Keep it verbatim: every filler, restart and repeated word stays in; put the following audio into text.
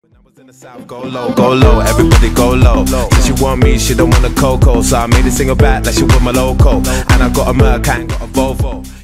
When I was in the south, go low, go low, everybody go low. Since she want me, she don't want a Coco, so I made a single back like she want my loco. And I got a Merc, I ain't got a Volvo.